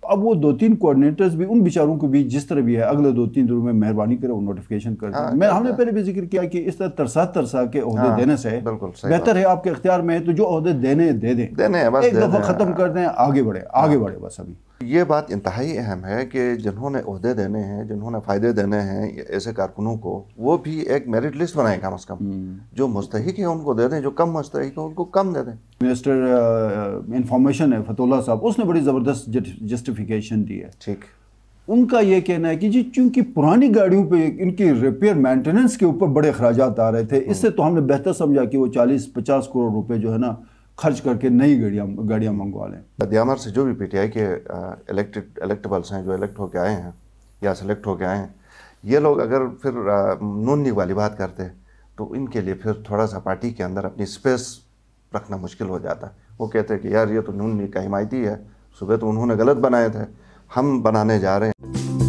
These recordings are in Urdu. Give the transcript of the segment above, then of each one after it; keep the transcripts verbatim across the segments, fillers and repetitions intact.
اب وہ دو تین کوآرڈینیٹرز بھی ان بیچاروں کو بھی جس طرح بھی ہے اگلے دو تین دنوں میں مہربانی کرے وہ نوٹیفیکیشن کر دیں. میں ہم نے پہلے بھی ذکر کیا کہ اس طرح ترسا ترسا کے عہدے دینے سے بہتر ہے آپ کے اختیار میں ہے تو جو عہدے دینے دے دیں, ایک دفعہ ختم کر دیں, آگے بڑھے آگے بڑھے بس. ابھی یہ بات انتہائی اہم ہے کہ جنہوں نے عہدے دینے ہیں, جنہوں نے فائدے دینے ہیں ایسے کارکنوں کو, وہ بھی ایک میرٹ لسٹ بنائیں کم از کم. جو مستحق ہے ان کو دے دیں, جو کم مستحق ہے ان کو کم دے دیں. منسٹر انفارمیشن ہے فتح اللہ صاحب, اس نے بڑی زبردست جسٹیفیکیشن دی ہے. ٹھیک, ان کا یہ کہنا ہے کہ جی چونکہ پرانی گاڑیوں پہ ان کی ریپیئر مینٹیننس کے اوپر بڑے اخراجات آ رہے تھے, اس سے تو ہم نے بہتر سمجھا کہ وہ چالیس پچاس کروڑ روپے جو ہے نا خرچ کر کے نئی گاڑیاں گاڑیاں منگوا لیں. دیامر سے جو بھی پی ٹی آئی کے الیکٹڈ الیکٹیبلس ہیں جو الیکٹ ہو کے آئے ہیں یا سلیکٹ ہو کے آئے ہیں, یہ لوگ اگر پھر نون لیگ والی بات کرتے تو ان کے لیے پھر تھوڑا سا پارٹی کے اندر اپنی اسپیس رکھنا مشکل ہو جاتا. وہ کہتے ہیں کہ یار یہ تو نون لیگ کا حمایتی ہے, صبح تو انہوں نے غلط بنائے تھے, ہم بنانے جا رہے ہیں.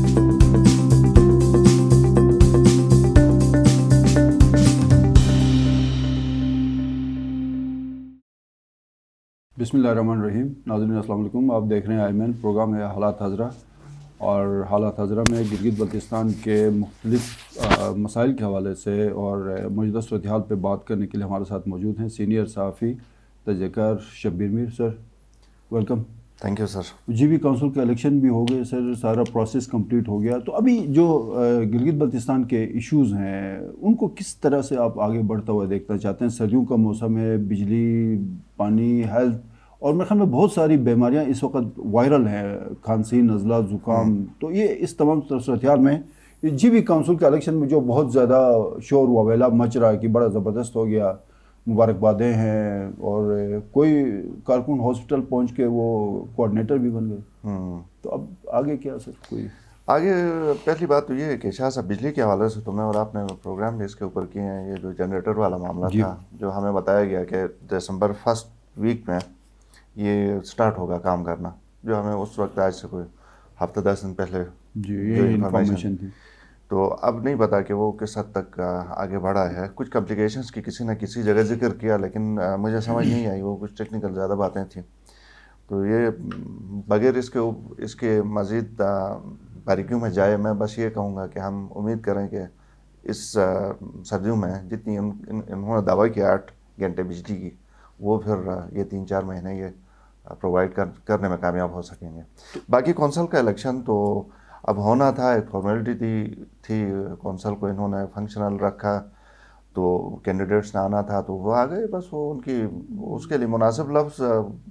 بسم اللہ الرحمن الرحیم. ناظرین السلام علیکم, آپ دیکھ رہے ہیں آئی مین, پروگرام ہے حالات حاضرہ, اور حالات حاضرہ میں گلگت بلتستان کے مختلف مسائل کے حوالے سے اور موجودہ صورتحال پہ بات کرنے کے لیے ہمارے ساتھ موجود ہیں سینئر صحافی تجزیہ کار Shabbir Mir. Sir welcome. Thank you sir. G B council کے الیکشن بھی ہو گئے سر, سارا پروسیس کمپلیٹ ہو گیا, تو ابھی جو گلگت بلتستان کے ایشوز ہیں ان کو کس طرح سے آپ آگے بڑھتا ہوا دیکھنا چاہتے ہیں؟ سردیوں کا موسم ہے, بجلی, پانی, ہیلتھ, اور میرے خیال میں بہت ساری بیماریاں اس وقت وائرل ہیں, کھانسی, نزلہ, زکام. تو یہ اس تمام صورتحال میں جی بی کونسل کے الیکشن میں جو بہت زیادہ شور و ویلا مچ رہا ہے کہ بڑا زبردست ہو گیا, مبارکبادیں ہیں, اور کوئی کارکن ہاسپٹل پہنچ کے وہ کوآرڈینیٹر بھی بن گئے, تو اب آگے کیا سر؟ کوئی آگے پہلی بات تو یہ ہے کہ شاہ صاحب بجلی کے حوالے سے تو میں اور آپ نے پروگرام بھی اس کے اوپر کیے ہیں. یہ جو جنریٹر والا معاملہ جی. تھا, جو ہمیں بتایا گیا کہ دسمبر فرسٹ ویک میں یہ سٹارٹ ہوگا کام کرنا, جو ہمیں اس وقت آج سے کوئی ہفتہ دس دن پہلے جی یہ انفارمیشن تھی. تو اب نہیں پتا کہ وہ کس حد تک آگے بڑھا ہے. کچھ کمپلیکیشنز کی کسی نہ کسی جگہ ذکر کیا, لیکن مجھے سمجھ نہیں آئی, وہ کچھ ٹیکنیکل زیادہ باتیں تھیں. تو یہ بغیر اس کے اس کے مزید باریکیوں میں جائے, میں بس یہ کہوں گا کہ ہم امید کریں کہ اس سردیوں میں جتنی انہوں نے دعویٰ کیا آٹھ گھنٹے بجلی کی, وہ پھر یہ تین چار مہینے یہ پرووائڈ کر کرنے میں کامیاب ہو سکیں گے. باقی کونسل کا الیکشن تو اب ہونا تھا, ایک فارمیلٹی تھی تھی کونسل کو انہوں نے فنکشنل رکھا, تو کینڈیڈیٹس نے آنا تھا تو وہ آ گئے. بس وہ ان کی اس کے لیے مناسب لفظ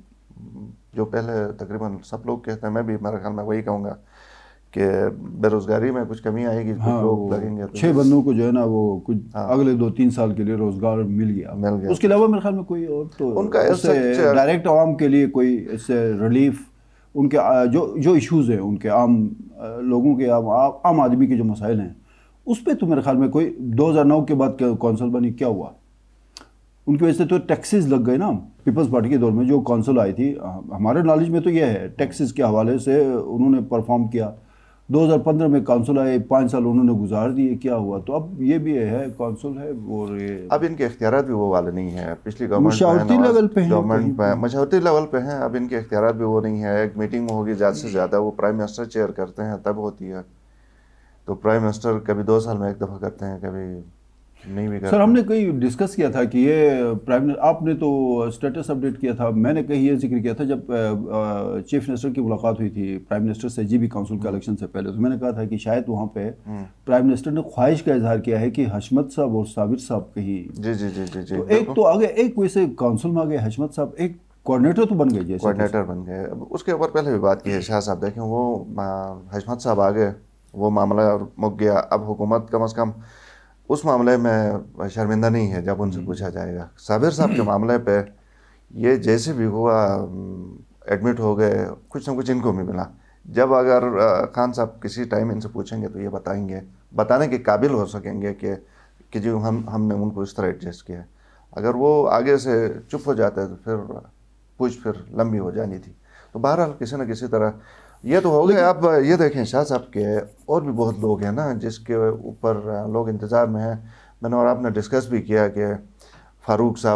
جو پہلے تقریباً سب لوگ کہتے ہیں, میں بھی میرے خیال میں وہی کہوں گا کہ بے روزگاری میں کچھ کمی آئے گی, کچھ لوگ لگیں گے. چھ بندوں کو جو ہے نا وہ کچھ اگلے دو تین سال کے لیے روزگار مل گیا مل گیا. اس کے علاوہ میرے خیال میں کوئی اور تو ان کا ڈائریکٹ عوام کے لیے کوئی اس سے ریلیف, ان کے جو جو ایشوز ہیں ان کے عام لوگوں کے, عام آدمی کے جو مسائل ہیں, اس پہ تو میرے خیال میں کوئی دو ہزار نو کے بعد کونسل بنی, کیا ہوا ان کی وجہ سے؟ تو ٹیکسز لگ گئے نا پیپلز پارٹی کے دور میں جو کونسل آئی تھی. ہمارے نالج میں تو یہ ہے ٹیکسز کے حوالے سے انہوں نے پرفارم کیا. دو ہزار پندرہ میں کونسل آئے, پانچ سال انہوں نے گزار دیے, کیا ہوا؟ تو اب یہ بھی ہے کونسل ہے, اور اب ان کے اختیارات بھی وہ والے نہیں ہیں. پچھلی گورنمنٹ مشاورتی لیول پہ ہیں, گورنمنٹ پہ مشاورتی لیول پہ ہیں. اب ان کے اختیارات بھی وہ نہیں ہے. ایک میٹنگ میں ہوگی زیادہ سے زیادہ, وہ پرائم منسٹر چیئر کرتے ہیں تب ہوتی ہے. تو پرائم منسٹر کبھی دو سال میں ایک دفعہ کرتے ہیں, کبھی نہیں بھی کرتے. سر ہم نے کہیں ڈسکس کیا تھا کہ یہ پرائم, آپ نے تو اسٹیٹس اپڈیٹ کیا تھا, میں نے کہیں یہ ذکر کیا تھا جب چیف منسٹر کی ملاقات ہوئی تھی پرائم منسٹر سے جی بی کونسل کے الیکشن سے پہلے, تو میں نے کہا تھا کہ شاید وہاں پہ پرائم منسٹر نے خواہش کا اظہار کیا ہے کہ حشمت صاحب اور صابر صاحب کہیں جی جی جی جی جی ایک تو آگے, ایک ویسے کونسل میں آگے حشمت صاحب ایک کوآرڈینیٹر تو بن گئے, جیسے کوآرڈینیٹر بن گئے. اس کے اوپر پہلے بھی بات کی ہے شاہ صاحب, دیکھیں وہ حشمت صاحب آگے, وہ معاملہ مک گیا. اب حکومت کم از کم اس معاملے میں شرمندہ نہیں ہے جب ان سے پوچھا جائے گا. صابر صاحب کے معاملے پہ یہ جیسے بھی ہوا ایڈمٹ ہو گئے, کچھ نہ کچھ ان کو بھی ملا. جب اگر خان صاحب کسی ٹائم ان سے پوچھیں گے تو یہ بتائیں گے, بتانے کے قابل ہو سکیں گے کہ کہ جو ہم ہم نے ان کو اس طرح ایڈجسٹ کیا ہے. اگر وہ آگے سے چپ ہو جاتے تو پھر پوچھ پھر لمبی ہو جانی تھی. تو بہرحال کسی نہ کسی طرح یہ تو ہو گیا. اب یہ دیکھیں شاہ صاحب کے اور بھی بہت لوگ ہیں نا جس کے اوپر لوگ انتظار میں ہیں. میں نے اور آپ نے ڈسکس بھی کیا کہ فاروق صاحب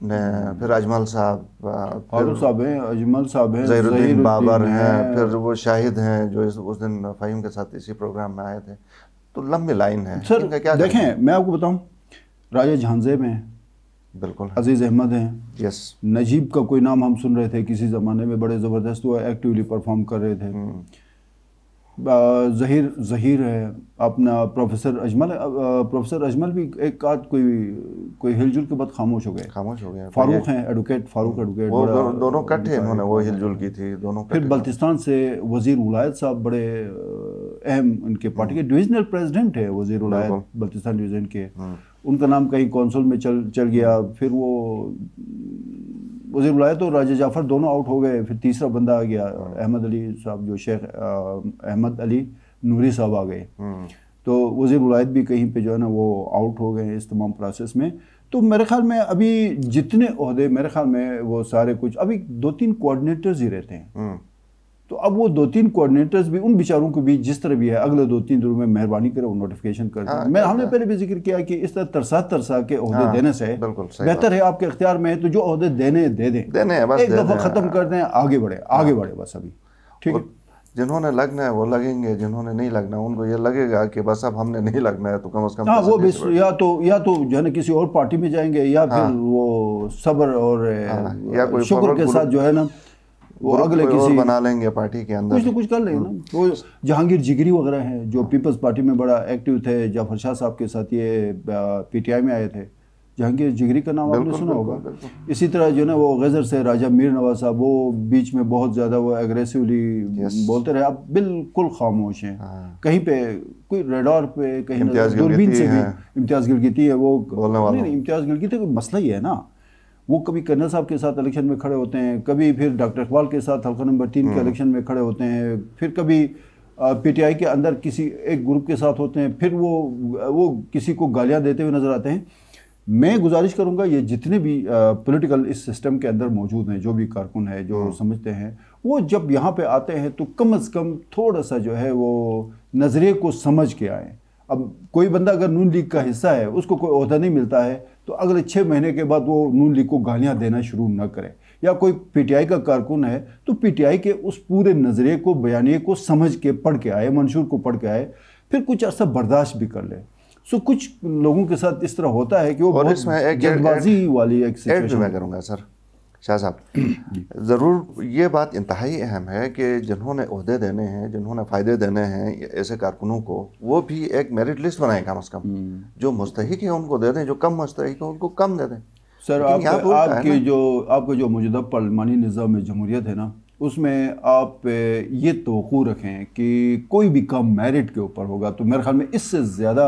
پھر اجمل صاحب، فاروق صاحب ہیں، اجمل صاحب ہیں، ظہیر الدین بابر ہیں، پھر وہ شاہد ہیں جو اس دن فہیم کے ساتھ اسی پروگرام میں آئے تھے. تو لمبی لائن ہے. سر دیکھیں میں آپ کو بتاؤں، راجہ جہان زیب ہیں، بالکل عزیز احمد ہیں، یس، نجیب کا کوئی نام ہم سن رہے تھے کسی زمانے میں، بڑے زبردست وہ ایکٹیولی پرفارم کر رہے تھے. ظہیر ظہیر ہے اپنا، پروفیسر اجمل پروفیسر اجمل بھی ایک آدھ کوئی کوئی ہل جل کے بعد خاموش ہو گئے خاموش ہو گئے. فاروق ہیں ایڈوکیٹ، فاروق ایڈوکیٹ، وہ دونوں کٹھے انہوں نے وہ ہل جل کی تھی دونوں. پھر بلتستان سے وزیر ولایت صاحب بڑے اہم ان کے پارٹی کے ڈویژنل پریزیڈنٹ ہے وزیر ولایت بلتستان ڈویژن کے، ان کا نام کہیں کونسل میں چل چل گیا. پھر وہ وزیر ولایت اور راجہ جعفر دونوں آؤٹ ہو گئے. پھر تیسرا بندہ آ گیا احمد علی صاحب، جو شیخ احمد علی نوری صاحب آ گئے. تو وزیر ولایت بھی کہیں پہ جو ہے نا وہ آؤٹ ہو گئے اس تمام پروسیس میں. تو میرے خیال میں ابھی جتنے عہدے میرے خیال میں وہ سارے کچھ ابھی دو تین کوآرڈینیٹرز ہی رہتے ہیں. تو اب وہ دو تین کوآرڈینیٹرز بھی ان بیچاروں کو بھی جس طرح بھی ہے اگلے دو تین دنوں میں مہربانی کرے وہ نوٹیفیکیشن کر دیں. میں ہم نے پہلے بھی ذکر کیا کہ اس طرح ترسا ترسا کے عہدے دینے سے بہتر ہے آپ کے اختیار میں ہے تو جو عہدے دینے دے دیں، ایک دفعہ ختم کر دیں، آگے بڑھے آگے بڑھے بس. ابھی ٹھیک ہے، جنہوں نے لگنا ہے وہ لگیں گے، جنہوں نے نہیں لگنا ان کو یہ لگے گا کہ بس اب ہم نے نہیں لگنا ہے تو کم از کم ہاں وہ یا تو یا تو جو ہے نا کسی اور پارٹی میں جائیں گے، یا پھر وہ صبر اور شکر کے ساتھ جو ہے نا وہ اگلے کسی بنا لیں گے پارٹی کے اندر، کچھ نہ کچھ کر لیں گے نا. وہ جہانگیر جگری وغیرہ ہیں جو پیپلز پارٹی میں بڑا ایکٹیو تھے، جعفر شاہ صاحب کے ساتھ یہ پی ٹی آئی میں آئے تھے. جہانگیر جگری کا نام آپ نے سنا ہوگا. اسی طرح جو ہے نا وہ غیظر سے راجہ میر نواز صاحب، وہ بیچ میں بہت زیادہ وہ ایگریسولی بولتے رہے، آپ بالکل خاموش ہیں. کہیں پہ کوئی ریڈار پہ کہیں دوربین سے بھی امتیاز گلگتی ہے وہ، نہیں امتیاز گلگتی کوئی مسئلہ ہی ہے نا. وہ کبھی کرنل صاحب کے ساتھ الیکشن میں کھڑے ہوتے ہیں، کبھی پھر ڈاکٹر اقبال کے ساتھ حلقہ نمبر تین کے الیکشن میں کھڑے ہوتے ہیں، پھر کبھی پی ٹی آئی کے اندر کسی ایک گروپ کے ساتھ ہوتے ہیں، پھر وہ وہ کسی کو گالیاں دیتے ہوئے نظر آتے ہیں. میں گزارش کروں گا یہ جتنے بھی پولیٹیکل اس سسٹم کے اندر موجود ہیں، جو بھی کارکن ہے جو سمجھتے ہیں، وہ جب یہاں پہ آتے ہیں تو کم از کم تھوڑا سا جو ہے وہ نظریے کو سمجھ کے آئیں. اب کوئی بندہ اگر نون لیگ کا حصہ ہے، اس کو کوئی عہدہ نہیں ملتا ہے تو اگلے چھ مہینے کے بعد وہ نون لیگ کو گالیاں دینا شروع نہ کرے. یا کوئی پی ٹی آئی کا کارکن ہے تو پی ٹی آئی کے اس پورے نظریے کو، بیانیے کو سمجھ کے پڑھ کے آئے، منشور کو پڑھ کے آئے، پھر کچھ عرصہ برداشت بھی کر لے. سو کچھ لوگوں کے ساتھ اس طرح ہوتا ہے کہ وہ بہت جلد بازی والی ایک سچویشن میں کروں گا. سر شاہ صاحب ضرور یہ بات انتہائی اہم ہے کہ جنہوں نے عہدے دینے ہیں، جنہوں نے فائدے دینے ہیں ایسے کارکنوں کو، وہ بھی ایک میرٹ لسٹ بنائیں کم از کم. جو مستحق ہے ان کو دے دیں، جو کم مستحق ہے ان کو کم دے دیں. سر آپ آپ کی جو آپ کا جو موجودہ پارلیمانی نظام جمہوریت ہے نا، اس میں آپ یہ توقع رکھیں کہ کوئی بھی کام میرٹ کے اوپر ہوگا تو میرے خیال میں اس سے زیادہ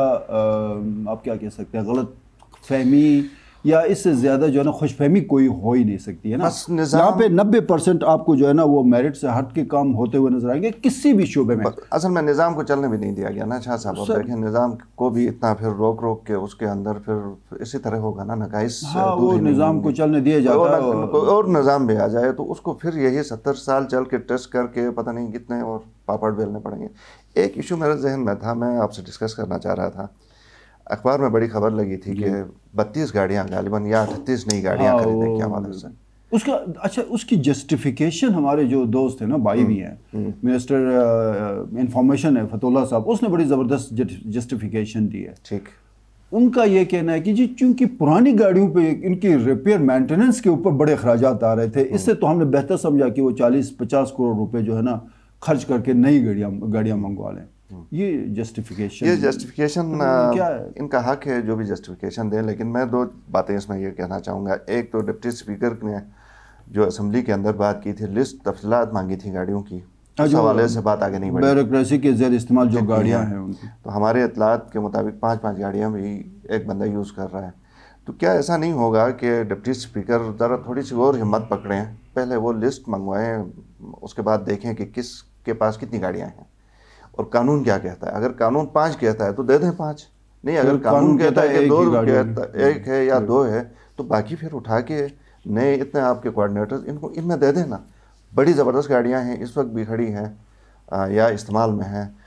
آپ کیا کہہ سکتے ہیں غلط فہمی یا اس سے زیادہ جو ہے نا خوش فہمی کوئی ہو ہی نہیں سکتی ہے نا. یہاں پہ نبے پرسنٹ آپ کو جو ہے نا وہ میرٹ سے ہٹ کے کام ہوتے ہوئے نظر آئیں گے کسی بھی شعبے میں. اصل میں نظام کو چلنے بھی نہیں دیا گیا نا شاہ صاحب. اب دیکھیں نظام کو بھی اتنا پھر روک روک کے اس کے اندر پھر اسی طرح ہوگا نا نقائص. ہاں وہ نظام کو چلنے دیا جاتا ہے، کوئی اور نظام بھی آ جائے تو اس کو پھر یہی ستر سال چل کے ٹیسٹ کر کے پتہ نہیں کتنے اور پاپڑ بیلنے پڑیں گے. ایک ایشو میرے ذہن میں تھا، میں آپ سے ڈسکس کرنا چاہ رہا تھا. اخبار میں بڑی خبر لگی تھی کہ بتیس گاڑیاں غالباً یا اٹھتیس نئی گاڑیاں خریدنے کے حوالے سے. اس کا اچھا اس کی جسٹیفیکیشن ہمارے جو دوست ہیں نا، بھائی بھی ہیں، منسٹر انفارمیشن ہے فتح اللہ صاحب، اس نے بڑی زبردست جسٹیفیکیشن دی ہے. ٹھیک. ان کا یہ کہنا ہے کہ جی چونکہ پرانی گاڑیوں پہ ان کی ریپیئر مینٹیننس کے اوپر بڑے اخراجات آ رہے تھے، اس سے تو ہم نے بہتر سمجھا کہ وہ چالیس پچاس کروڑ روپے جو ہے نا خرچ کر کے نئی گاڑیاں گاڑیاں منگوا لیں. یہ جسٹیفیکیشن یہ جسٹیفیکیشن ان کا حق ہے جو بھی جسٹیفیکیشن دیں، لیکن میں دو باتیں اس میں یہ کہنا چاہوں گا. ایک تو ڈپٹی اسپیکر نے جو اسمبلی کے اندر بات کی تھی، لسٹ تفصیلات مانگی تھی گاڑیوں کی، اس حوالے سے بات آگے نہیں بڑھی. بیوروکریسی کے زیر استعمال جو گاڑیاں ہیں ان کی، تو ہمارے اطلاعات کے مطابق پانچ پانچ گاڑیاں بھی ایک بندہ یوز کر رہا ہے. تو کیا ایسا نہیں ہوگا کہ ڈپٹی اسپیکر ذرا تھوڑی سی اور ہمت پکڑیں، پہلے وہ لسٹ منگوائیں، اس کے بعد دیکھیں کہ کس کے پاس کتنی گاڑیاں ہیں اور قانون کیا کہتا ہے. اگر قانون پانچ کہتا ہے تو دے دیں پانچ، نہیں اگر قانون کہتا ہے کہ دو ایک ہے یا دو ہے تو باقی پھر اٹھا کے نئے اتنے آپ کے کوآرڈینیٹرز ان کو ان میں دے دینا. بڑی زبردست گاڑیاں ہیں اس وقت بھی کھڑی ہیں یا استعمال میں ہیں.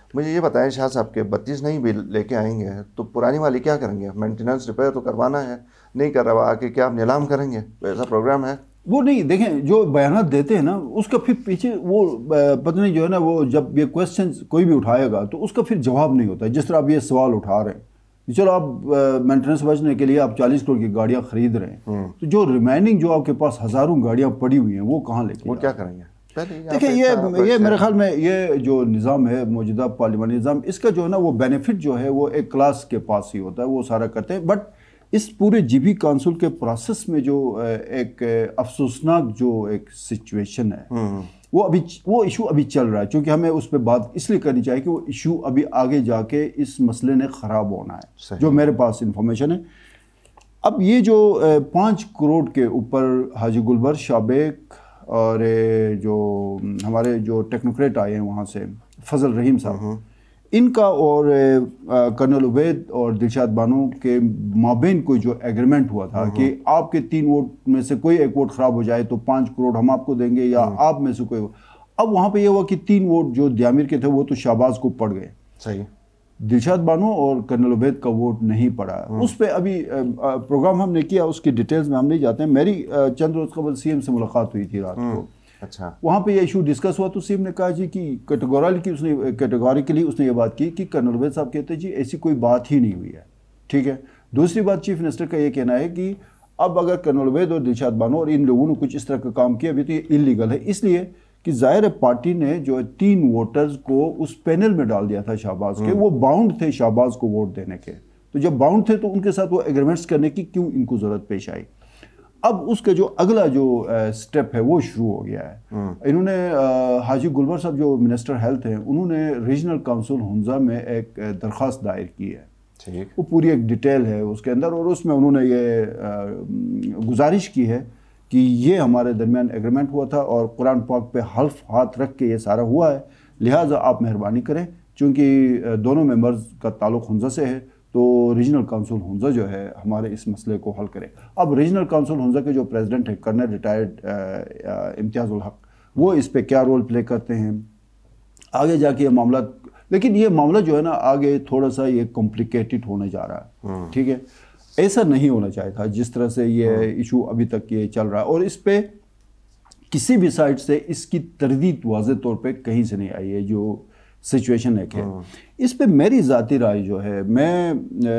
مجھے یہ بتائیں شاہ صاحب کہ بتیس نہیں بھی لے کے آئیں گے تو پرانی والی کیا کریں گے؟ مینٹیننس ریپیئر تو کروانا ہے، نہیں کروا کے کیا آپ نیلام کریں گے؟ ایسا پروگرام ہے؟ وہ نہیں، دیکھیں جو بیانات دیتے ہیں نا اس کا پھر پیچھے وہ پتہ نہیں جو ہے نا، وہ جب یہ کویسچن کوئی بھی اٹھائے گا تو اس کا پھر جواب نہیں ہوتا ہے. جس طرح آپ یہ سوال اٹھا رہے ہیں، چلو آپ مینٹیننس بچنے کے لیے آپ چالیس کروڑ کی گاڑیاں خرید رہے ہیں، تو جو ریمائننگ جو آپ کے پاس ہزاروں گاڑیاں پڑی ہوئی ہیں وہ کہاں لے کے وہ کیا کریں گے؟ دیکھیں یہ یہ میرے خیال میں یہ جو نظام ہے موجودہ پارلیمانی نظام، اس کا جو ہے نا وہ بینیفٹ جو ہے وہ ایک کلاس کے پاس ہی ہوتا ہے، وہ سارا کرتے ہیں. بٹ اس پورے جی بی کونسل کے پروسیس میں جو ایک افسوسناک جو ایک سچویشن ہے وہ ابھی وہ ایشو ابھی چل رہا ہے، چونکہ ہمیں اس پہ بات اس لیے کرنی چاہیے کہ وہ ایشو ابھی آگے جا کے اس مسئلے نے خراب ہونا ہے، جو میرے پاس انفارمیشن ہے. اب یہ جو پانچ کروڑ کے اوپر حاجی گلبر شابیک اور جو ہمارے جو ٹیکنوکریٹ آئے ہیں وہاں سے فضل رحیم صاحب، ان کا اور کرنل عبید اور دلشاد بانو کے مابین کوئی جو ایگریمنٹ ہوا تھا کہ آپ کے تین ووٹ میں سے کوئی ایک ووٹ خراب ہو جائے تو پانچ کروڑ ہم آپ کو دیں گے، یا آپ میں سے کوئی. اب وہاں پہ یہ ہوا کہ تین ووٹ جو دیامیر کے تھے وہ تو شہباز کو پڑ گئے، صحیح، دلشاد بانو اور کرنل عبید کا ووٹ نہیں پڑا. اس پہ ابھی پروگرام ہم نے کیا، اس کی ڈیٹیلز میں ہم نہیں جاتے ہیں. میری چند روز قبل سی ایم سے ملاقات ہوئی تھی رات کو، اچھا، وہاں پہ یہ ایشو ڈسکس ہوا تو سی ایم نے کہا جی کہ کیٹیگوریکلی اس نے کیٹیگوریکلی اس نے یہ بات کی کہ کرنل عبید صاحب کہتے جی ایسی کوئی بات ہی نہیں ہوئی ہے. ٹھیک ہے. دوسری بات چیف منسٹر کا یہ کہنا ہے کہ اب اگر کرنل عبید اور دلشاد بانو اور ان لوگوں نے کچھ اس طرح کا کام کیا ابھی تو یہ انلیگل ہے، اس لیے کہ ظاہر پارٹی نے جو تین ووٹرز کو اس پینل میں ڈال دیا تھا شہباز کے، وہ باؤنڈ تھے شہباز کو ووٹ دینے کے. تو جب باؤنڈ تھے تو ان کے ساتھ وہ ایگریمنٹس کرنے کی کیوں ان کو ضرورت پیش آئی؟ اب اس کا جو اگلا جو سٹیپ ہے وہ شروع ہو گیا ہے. انہوں نے حاجی گلبر صاحب جو منسٹر ہیلتھ ہیں انہوں نے ریجنل کونسل ہنزا میں ایک درخواست دائر کی ہے، وہ پوری ایک ڈیٹیل ہے اس کے اندر، اور اس میں انہوں نے یہ گزارش کی ہے کہ یہ ہمارے درمیان ایگریمنٹ ہوا تھا اور قرآن پاک پہ حلف ہاتھ رکھ کے یہ سارا ہوا ہے، لہٰذا آپ مہربانی کریں، چونکہ دونوں ممبرز کا تعلق ہنزا سے ہے تو ریجنل کونسل ہنزا جو ہے ہمارے اس مسئلے کو حل کرے. اب ریجنل کونسل ہنزا کے جو پریزیڈنٹ ہیں کرنل ریٹائرڈ امتیاز الحق، وہ اس پہ کیا رول پلے کرتے ہیں آگے جا کے یہ معاملات، لیکن یہ معاملہ جو ہے نا آگے تھوڑا سا یہ کمپلیکیٹڈ ہونے جا رہا ہے. ٹھیک ہے، ایسا نہیں ہونا چاہیے تھا جس طرح سے یہ ایشو ابھی تک یہ چل رہا ہے، اور اس پہ کسی بھی سائٹ سے اس کی تردید واضح طور پہ کہیں سے نہیں آئی ہے جو سچویشن ایک ہے. اس پہ میری ذاتی رائے جو ہے، میں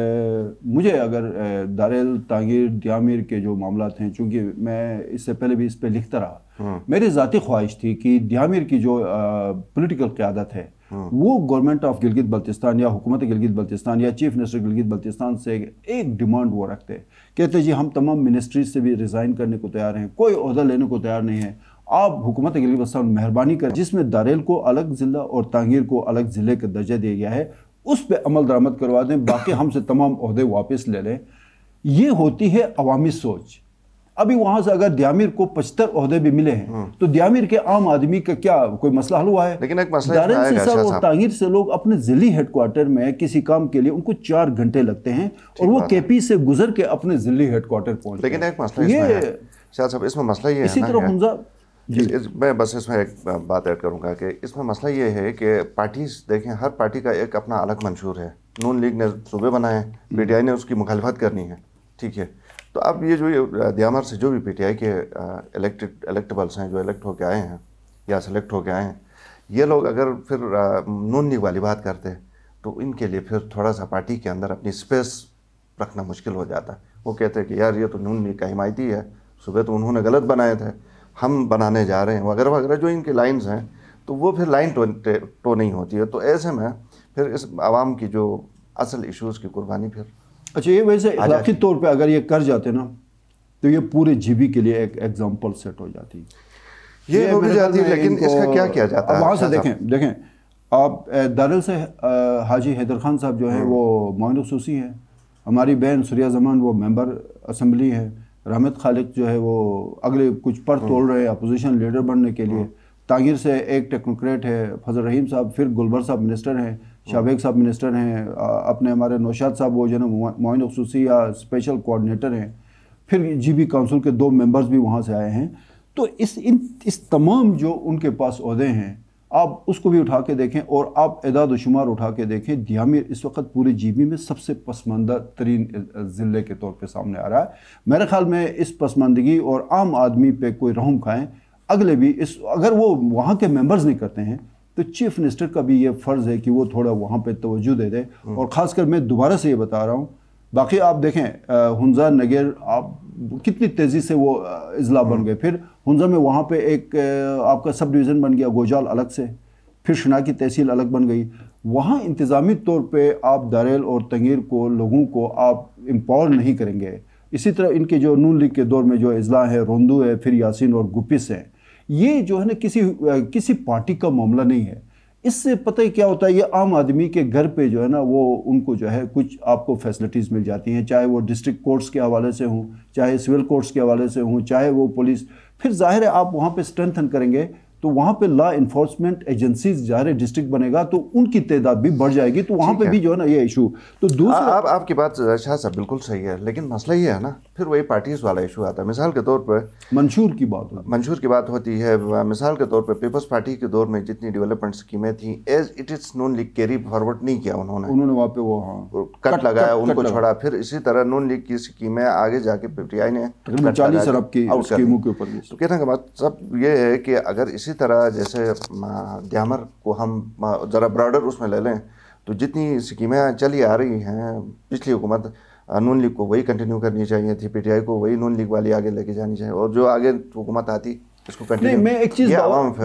مجھے اگر دارال تانگیر دیامیر کے جو معاملات ہیں، چونکہ میں اس سے پہلے بھی اس پہ لکھتا رہا، میری ذاتی خواہش تھی کہ دیامیر کی جو پولیٹیکل قیادت ہے وہ گورنمنٹ آف گلگت بلتستان یا حکومت گلگت بلتستان یا چیف منسٹر گلگت بلتستان سے ایک ڈیمانڈ وہ رکھتے، کہتے جی ہم تمام منسٹریز سے بھی ریزائن کرنے کو تیار ہیں، کوئی عہدہ لینے کو تیار نہیں ہے، آپ حکومت گلگت بلتستان مہربانی کر جس میں داریل کو الگ ضلع اور تانگیر کو الگ ضلع کا درجہ دیا گیا ہے اس پہ عمل درآمد کروا دیں، باقی ہم سے تمام عہدے واپس لے لیں. یہ ہوتی ہے عوامی سوچ. ابھی وہاں سے اگر دیامیر کو پچہتر عہدے بھی ملے ہیں تو دیامیر کے عام آدمی کا کیا کوئی مسئلہ حل ہوا ہے؟ لیکن ایک مسئلہ داریل سے سر اور تانگیر سے لوگ اپنے ضلعی ہیڈ کوارٹر میں کسی کام کے لیے ان کو چار گھنٹے لگتے ہیں اور وہ کے پی سے گزر کے اپنے ضلعی ہیڈ کوارٹر پہنچتے ہیں. لیکن ایک مسئلہ یہ شاہ صاحب اس میں مسئلہ یہ ہے اسی طرح ہنزا جی میں بس اس میں ایک بات ایڈ کروں گا کہ اس میں مسئلہ یہ ہے کہ پارٹیز دیکھیں، ہر پارٹی کا ایک اپنا الگ منشور ہے. نون لیگ نے صوبے بنائے ہیں، پی ٹی آئی نے اس کی مخالفت کرنی ہے، ٹھیک ہے. تو اب یہ جو دیامر سے جو بھی پی ٹی آئی کے الیکٹڈ الیکٹیبلس ہیں جو الیکٹ ہو کے آئے ہیں یا سلیکٹ ہو کے آئے ہیں، یہ لوگ اگر پھر نون لیگ والی بات کرتے تو ان کے لیے پھر تھوڑا سا پارٹی کے اندر اپنی اسپیس رکھنا مشکل ہو جاتا ہے. وہ کہتے ہیں کہ یار یہ تو نون لیگ کا حمایتی ہے، صوبے تو انہوں نے غلط بنائے تھے، ہم بنانے جا رہے ہیں وغیرہ وغیرہ، جو ان کی لائنز ہیں تو وہ پھر لائن ٹو, ٹو نہیں ہوتی ہے. تو ایسے میں پھر اس عوام کی جو اصل ایشوز کی قربانی پھر اچھا یہ ویسے اخلاقی طور پہ اگر یہ کر جاتے نا تو یہ پورے جی بی کے لیے ایک ایگزامپل سیٹ ہو جاتی، یہ ہو بھی جاتی، لیکن اس کا کیا کیا جاتا ہے؟ وہاں سے دیکھیں دیکھیں آپ داریل سے حاجی حیدر خان صاحب جو ہیں وہ معاون خصوصی ہیں، ہماری بہن سریہ زمان وہ ممبر اسمبلی ہے، رحمت خالق جو ہے وہ اگلے کچھ پر توڑ رہے ہیں اپوزیشن لیڈر بننے کے لیے، تانگیر سے ایک ٹیکنوکریٹ ہے فضل رحیم صاحب، پھر گلبر صاحب منسٹر ہیں، شابیک صاحب منسٹر ہیں، اپنے ہمارے نوشاد صاحب وہ جو ہے نا معاون خصوصی یا اسپیشل کوآرڈینیٹر ہیں، پھر جی بی کونسل کے دو ممبرز بھی وہاں سے آئے ہیں. تو اس ان اس تمام جو ان کے پاس عہدے ہیں آپ اس کو بھی اٹھا کے دیکھیں اور آپ اعداد و شمار اٹھا کے دیکھیں، دیامیر اس وقت پورے جی بی میں سب سے پسماندہ ترین ضلع کے طور پہ سامنے آ رہا ہے۔ میرے خیال میں اس پسماندگی اور عام آدمی پہ کوئی رحم کھائیں، اگلے بھی اس اگر وہ وہاں کے ممبرز نہیں کرتے ہیں تو چیف منسٹر کا بھی یہ فرض ہے کہ وہ تھوڑا وہاں پہ توجہ دے دے۔ اور خاص کر میں دوبارہ سے یہ بتا رہا ہوں، باقی آپ دیکھیں ہنزا نگر آپ کتنی تیزی سے وہ اضلاع بن گئے، پھر ہنزا میں وہاں پہ ایک آپ کا سب ڈویژن بن گیا گوجال الگ سے، پھر شنا کی تحصیل الگ بن گئی۔ وہاں انتظامی طور پہ آپ داریل اور تنگیر کو لوگوں کو آپ امپاور نہیں کریں گے۔ اسی طرح ان کے جو نون لیگ کے دور میں جو اضلاع ہے، روندو ہے، پھر یاسین اور گپس ہے، یہ جو ہے نا کسی کسی پارٹی کا معاملہ نہیں ہے۔ اس سے پتہ ہی کیا ہوتا ہے، یہ عام آدمی کے گھر پہ جو ہے نا وہ ان کو جو ہے کچھ آپ کو فیسلٹیز مل جاتی ہیں، چاہے وہ ڈسٹرکٹ کورٹس کے حوالے سے ہوں، چاہے سول کورٹس کے حوالے سے ہوں، چاہے وہ پولیس۔ پھر ظاہر ہے آپ وہاں پہ اسٹرینتھن کریں گے تو وہاں پہ لا انفورسمنٹ ایجنسیز ظاہر ڈسٹرکٹ بنے گا تو ان کی تعداد بھی بڑھ جائے گی، تو وہاں پہ بھی جو ہے نا یہ ایشو۔ تو دوسرا آپ آپ کی بات شاہ صاحب بالکل صحیح ہے، لیکن مسئلہ یہ ہے نا پھر وہی پارٹیز والا ایشو آتا ہے۔ مثال کے طور پر منشور کی بات ہوتی منشور کی بات ہوتی ہے، مثال کے طور پہ پیپلز پارٹی کے دور میں جتنی ڈیولپمنٹ اسکیمیں تھیں as it is Noon League carry forward نہیں کیا انہوں نے، انہوں نے وہاں پہ وہ ہاں کٹ لگایا، ان کو چھوڑا۔ پھر اسی طرح نون لیگ کی اسکیمیں آگے جا کے پی ٹی آئی نے تقریباً چالیس ارب کی اسکیموں کے اوپر۔ تو کہنے کا مطلب یہ ہے کہ اگر اسی طرح جیسے دیامر کو ہم ذرا براڈر اس میں لے لیں تو جتنی اسکیمیں چلی آ رہی ہیں پچھلی حکومت نون لیگ کو وہی کنٹینیو کرنی چاہیے تھی، پی ٹی آئی کو وہی نون لیگ والی آگے لے کے جانی چاہیے، اور جو آگے حکومت آتی اس کو کنٹینیو۔ میں ایک چیز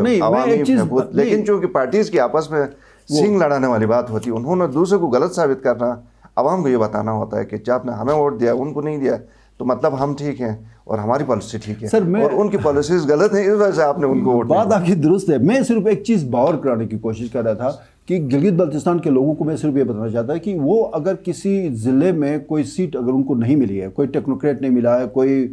عوام لیکن چونکہ پارٹیز کی آپس میں سینگ لڑانے والی بات ہوتی، انہوں نے دوسرے کو غلط ثابت کرنا، عوام کو یہ بتانا ہوتا ہے کہ جب آپ نے ہمیں ووٹ دیا ان کو نہیں دیا تو مطلب ہم ٹھیک ہیں اور ہماری پالیسی ٹھیک ہے، اور ان کی پالیسیز غلط ہیں، اس وجہ سے آپ نے ان کو ووٹ دیا۔ بات آپ کی درست ہے۔ میں صرف ایک چیز باور کرانے کی کوشش کر رہا تھا کہ گلگت بلتستان کے لوگوں کو میں صرف یہ بتانا چاہتا ہے کہ وہ اگر کسی ضلع میں کوئی سیٹ اگر ان کو نہیں ملی ہے، کوئی ٹیکنوکریٹ نہیں ملا ہے، کوئی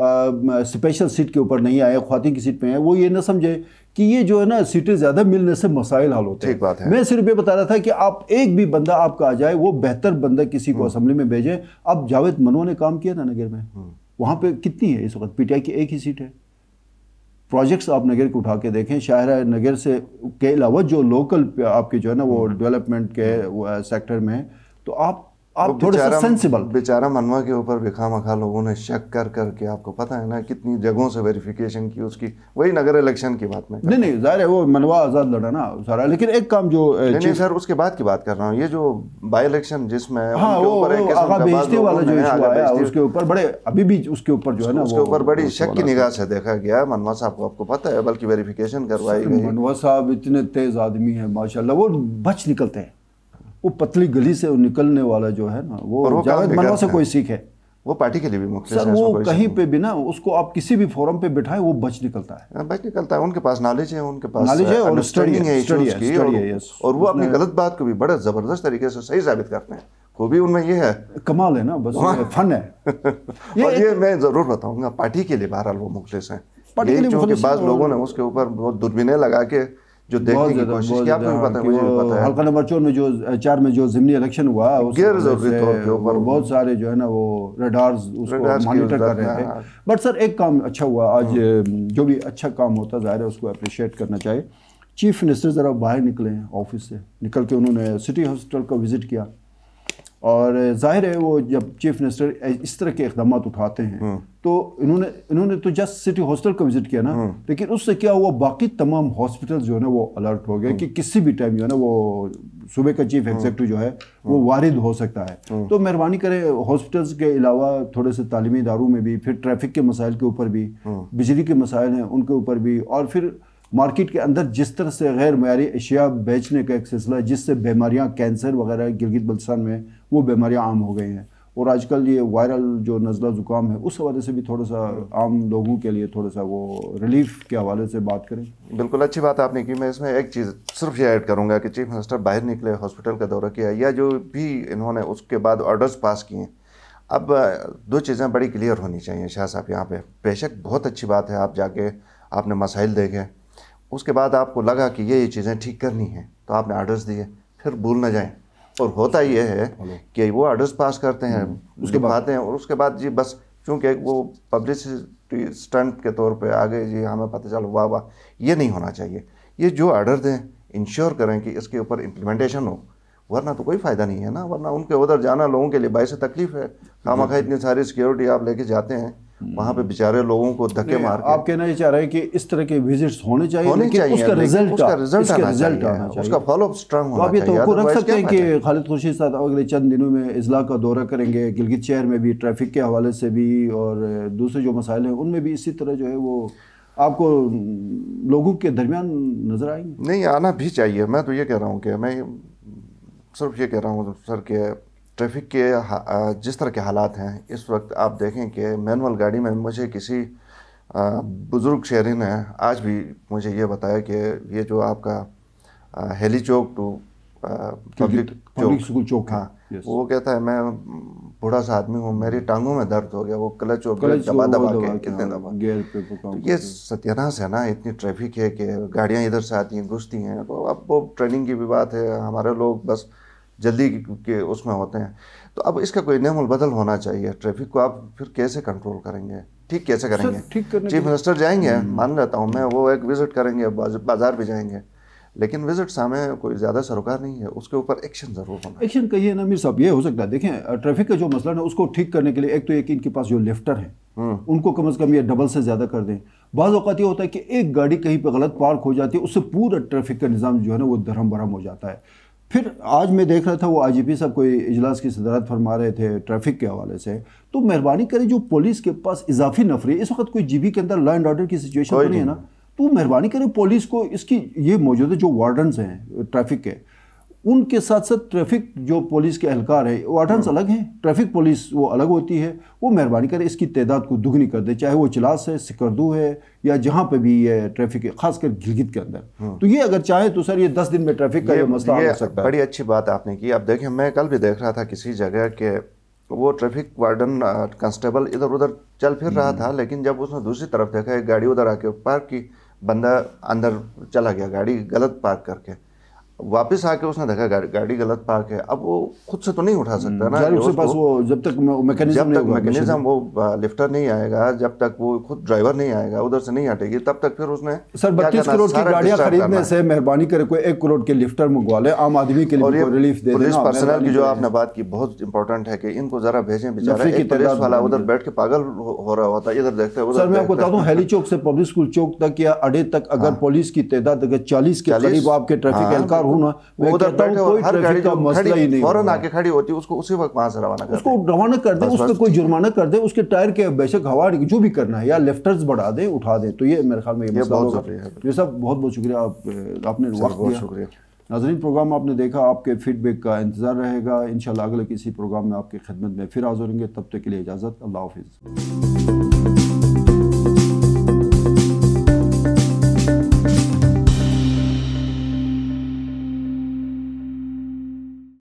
اسپیشل سیٹ کے اوپر نہیں آئے، خواتین کی سیٹ پہ ہیں، وہ یہ نہ سمجھے کہ یہ جو ہے نا سیٹیں زیادہ ملنے سے مسائل حل ہوتے ہیں۔ میں صرف یہ بتا رہا تھا کہ آپ ایک بھی بندہ آپ کا آ جائے، وہ بہتر بندہ کسی کو اسمبلی میں بھیجیں۔ اب جاوید منو نے کام کیا تھا نگر میں، وہاں پہ کتنی ہے اس وقت؟ پی ٹی آئی کی ایک ہی سیٹ ہے۔ پروجیکٹس آپ نگر کو اٹھا کے دیکھیں، شاہراہ نگر سے کے علاوہ جو لوکل آپ کے جو ہے نا وہ ڈیولپمنٹ کے سیکٹر میں، تو آپ آپ تھوڑا سا سینسیبل۔ بیچارہ منوا کے اوپر بھی خواہ مخواہ لوگوں نے شک کر کر کے، آپ کو پتہ ہے نا کتنی جگہوں سے ویریفیکیشن کی اس کی، وہی نگر الیکشن کی بات میں۔ نہیں نہیں ظاہر ہے وہ منوا آزاد لڑا نا سارا، لیکن ایک کام جو نہیں سر اس کے بعد کی بات کر رہا ہوں، یہ جو بائی الیکشن جس میں ہاں وہ آغا بیچتے والا جو ایشو آیا اس کے اوپر بڑے ابھی بھی اس کے اوپر جو ہے نا اس کے اوپر بڑی شک کی نگاہ سے دیکھا گیا۔ منوا صاحب کو آپ کو پتہ ہے بلکہ ویریفیکیشن کروائی گئی۔ منوا صاحب اتنے تیز آدمی ہیں ماشاءاللہ، وہ بچ نکلتے ہیں، وہ پتلی گلی سے نکلنے والا جو ہے نا وہ جاوید منوا سے کوئی سیکھ ہے، وہ پارٹی کے لیے بھی مخلص ہے۔ وہ کہیں پہ بھی نا اس کو آپ کسی بھی فورم پہ بٹھائیں وہ بچ نکلتا ہے، بچ نکلتا ہے۔ ان کے پاس نالج ہے، ان کے پاس نالج ہے اور انڈرسٹینڈنگ ہے ایشوز کی، اور وہ اپنی غلط بات کو بھی بڑے زبردست طریقے سے صحیح ثابت کرتے ہیں۔ خوبی ان میں یہ ہے، کمال ہے نا، بس فن ہے۔ اور یہ میں ضرور بتاؤں گا پارٹی کے لیے بہرحال وہ مخلص ہیں، چونکہ بعض لوگوں نے اس کے اوپر بہت دوربینیں لگا کے جو دیکھنے کی کوشش کی، آپ کو بھی پتہ ہے، مجھے بھی پتہ ہے۔ حلقہ نمبر چار میں جو چار میں جو ضمنی الیکشن ہوا غیر ضروری طور کے اوپر بہت سارے جو ہے نا وہ ریڈارز اس کو مانیٹر کر رہے تھے۔ بٹ سر ایک کام اچھا ہوا آج، جو بھی اچھا کام ہوتا ظاہر ہے اس کو اپریشیٹ کرنا چاہیے۔ چیف منسٹر ذرا باہر نکلے ہیں آفس سے، نکل کے انہوں نے سٹی ہاسپٹل کا وزٹ کیا، اور ظاہر ہے وہ جب چیف منسٹر اس طرح کے اقدامات اٹھاتے ہیں تو انہوں نے انہوں نے تو جسٹ سٹی ہاسپٹل کا وزٹ کیا نا، لیکن اس سے کیا ہوا باقی تمام ہاسپٹل جو ہے نا وہ الرٹ ہو گئے کہ کسی بھی ٹائم جو ہے نا وہ صوبے کا چیف ایگزیکٹو جو ہے وہ وارد ہو سکتا ہے۔ تو مہربانی کریں ہاسپٹلس کے علاوہ تھوڑے سے تعلیمی اداروں میں بھی، پھر ٹریفک کے مسائل کے اوپر بھی، بجلی کے مسائل ہیں ان کے اوپر بھی، اور پھر مارکیٹ کے اندر جس طرح سے غیر معیاری اشیاء بیچنے کا ایک سلسلہ ہے جس سے بیماریاں کینسر وغیرہ گلگت بلتستان میں وہ بیماریاں عام ہو گئی ہیں، اور آج کل یہ وائرل جو نزلہ زکام ہے اس حوالے سے بھی تھوڑا سا عام لوگوں کے لیے تھوڑا سا وہ ریلیف کے حوالے سے بات کریں۔ بالکل اچھی بات آپ نے کی۔ میں اس میں ایک چیز صرف یہ ایڈ کروں گا کہ چیف منسٹر باہر نکلے، ہاسپٹل کا دورہ کیا، یا جو بھی انہوں نے اس کے بعد آرڈرز پاس کیے، اب دو چیزیں بڑی کلیئر ہونی چاہیے شاہ صاحب یہاں پہ۔ بے شک بہت اچھی بات ہے آپ جا کے آپ نے مسائل دیکھے، اس کے بعد آپ کو لگا کہ یہ یہ چیزیں ٹھیک کرنی ہیں تو آپ نے آرڈرز دیے، پھر بھول نہ جائیں۔ اور ہوتا یہ ہے کہ وہ آرڈرز پاس کرتے ہیں، اس کے بعد ہیں، اور اس کے بعد جی بس چونکہ وہ پبلسٹی اسٹنٹ کے طور پہ آگے جی ہمیں پتہ چلو واہ واہ، یہ نہیں ہونا چاہیے۔ یہ جو آرڈر دیں انشور کریں کہ اس کے اوپر امپلیمنٹیشن ہو، ورنہ تو کوئی فائدہ نہیں ہے نا. ورنہ ان کے ادھر جانا لوگوں کے لیے باعث تکلیف ہے. خواہ اتنی ساری سیکیورٹی آپ لے کے جاتے ہیں وہاں پہ بیچارے لوگوں کو دھکے مار کے. آپ کہنا یہ چاہ رہے ہیں کہ اس طرح کے وزٹس ہونے چاہیے، ہونے چاہیے، اس کا رزلٹ اس کا رزلٹ آنا چاہیے، چاہیے، اس کا فالو اپ اسٹرانگ ہونا چاہیے. آپ یہ توقع رکھ سکتے ہیں کہ خالد خورشید صاحب اگلے چند دنوں میں اضلاع کا دورہ کریں گے گلگت شہر میں بھی، ٹریفک کے حوالے سے بھی اور دوسرے جو مسائل ہیں ان میں بھی اسی طرح جو ہے وہ آپ کو لوگوں کے درمیان نظر آئیں گے؟ نہیں، آنا بھی چاہیے. میں تو یہ کہہ رہا ہوں کہ میں صرف یہ کہہ رہا ہوں سر کہ ٹریفک کے جس طرح کے حالات ہیں اس وقت، آپ دیکھیں کہ مینول گاڑی میں مجھے کسی بزرگ شہری نے آج بھی مجھے یہ بتایا کہ یہ جو آپ کا ہیلی چوک ٹو پبلک چوک، ہاں، وہ کہتا ہے میں بوڑھا سا آدمی ہوں، میری ٹانگوں میں درد ہو گیا، وہ کلچ اور بریک دبا دبا کے کتنے دبا. یہ ستیاناس ہے نا، اتنی ٹریفک ہے کہ گاڑیاں ادھر سے آتی ہیں گھستی ہیں. تو اب وہ ٹریننگ کی بھی بات ہے، ہمارے لوگ بس جلدی کے اس میں ہوتے ہیں. تو اب اس کا کوئی نعم البدل ہونا چاہیے. ٹریفک کو آپ پھر کیسے کنٹرول کریں گے؟ ٹھیک کیسے کریں گے؟ چیف منسٹر جائیں گے، مان لیتا ہوں میں، وہ ایک وزٹ کریں گے، بازار بھی جائیں گے، لیکن وزٹ ہمیں کوئی زیادہ سروکار نہیں ہے. اس کے اوپر ایکشن ضرور ہونا. ایکشن کہیے نا امیر صاحب، یہ ہو سکتا ہے. دیکھیں ٹریفک کا جو مسئلہ ہے اس کو ٹھیک کرنے کے لیے ایک تو ایک ان کے پاس جو لفٹر ہیں ان کو کم از کم یہ ڈبل سے زیادہ کر دیں. بعض اوقات یہ ہوتا ہے کہ ایک گاڑی کہیں پہ غلط پارک ہو جاتی ہے، اس سے پورا ٹریفک کا نظام جو ہے نا وہ درہم برہم ہو جاتا ہے. پھر آج میں دیکھ رہا تھا وہ آئی جی پی صاحب کوئی اجلاس کی صدارت فرما رہے تھے ٹریفک کے حوالے سے، تو مہربانی کریں جو پولیس کے پاس اضافی نفری ہے، اس وقت کوئی جی بی کے اندر لا اینڈ آرڈر کی سچویشن تو نہیں ہے نا، تو مہربانی کریں پولیس کو اس کی یہ موجودہ جو وارڈنز ہیں ٹریفک کے، ان کے ساتھ ساتھ ٹریفک جو پولیس کے اہلکار ہیں وارڈنز الگ ہیں، ٹریفک پولیس وہ الگ ہوتی ہے. وہ مہربانی کریں اس کی تعداد کو دگنی کر دے، چاہے وہ چلاس ہے، سکردو ہے، یا جہاں پہ بھی یہ ٹریفک ہے، خاص کر گلگت کے اندر. تو یہ اگر چاہیں تو سر یہ دس دن میں ٹریفک کا یہ مسئلہ حل ہو سکتا ہے. بڑی اچھی بات آپ نے کی. اب دیکھیں میں کل بھی دیکھ رہا تھا کسی جگہ کہ وہ ٹریفک وارڈن کانسٹیبل ادھر ادھر چل پھر رہا تھا، لیکن جب اس نے دوسری طرف دیکھا ایک گاڑی ادھر آ کے پارک کی، بندہ اندر چلا گیا گاڑی غلط پارک کر کے، واپس آ کے اس نے دیکھا گاڑی غلط پارک ہے. اب وہ خود سے تو نہیں اٹھا سکتا نا، اس کے پاس وہ جب تک جب تک میکینزم وہ لفٹر نہیں آئے گا، جب تک وہ خود ڈرائیور نہیں آئے گا ادھر سے نہیں ہٹے گی، تب تک پھر اس نے سر بتیس کروڑ کی گاڑیاں خریدنے سے مہربانی کرے کوئی ایک کروڑ کے لفٹر منگوا لے، عام آدمی کے لیے ریلیف دے. پولیس پرسنل کی جو آپ نے بات کی بہت امپورٹنٹ ہے کہ ان کو ذرا بھیجیں. بیچارہ ایک پولیس والا ادھر بیٹھ کے پاگل ہو رہا ہوتا ہے، ادھر دیکھتے ادھر. سر میں آپ کو بتا دوں ہیلی چوک سے پبلک اسکول چوک تک یا اڈے تک اگر پولیس کی تعداد اگر چالیس کے قریب آپ کے ٹریفک اہلکار ہونا، ہر گاڑی جو کھڑی فوراً آ کے کھڑی ہوتی ہے اس کو اسی وقت وہاں سے روانہ کر دیں، اس کو روانہ کر دیں، اس پہ کوئی جرمانہ کر دیں، اس کے ٹائر کے بے شک ہوا جو بھی کرنا ہے یا لفٹرز بڑھا دیں اٹھا دیں. تو یہ میرے خیال میں یہ مسئلہ ہوگا. یہ سب بہت بہت شکریہ، آپ آپ نے وقت دیا. شکریہ. ناظرین پروگرام آپ نے دیکھا، آپ کے فیڈ بیک کا انتظار رہے گا. انشاءاللہ اگلے کسی پروگرام میں آپ کی خدمت میں پھر حاضر ہوں گے. تب تک کے لیے اجازت. اللہ حافظ.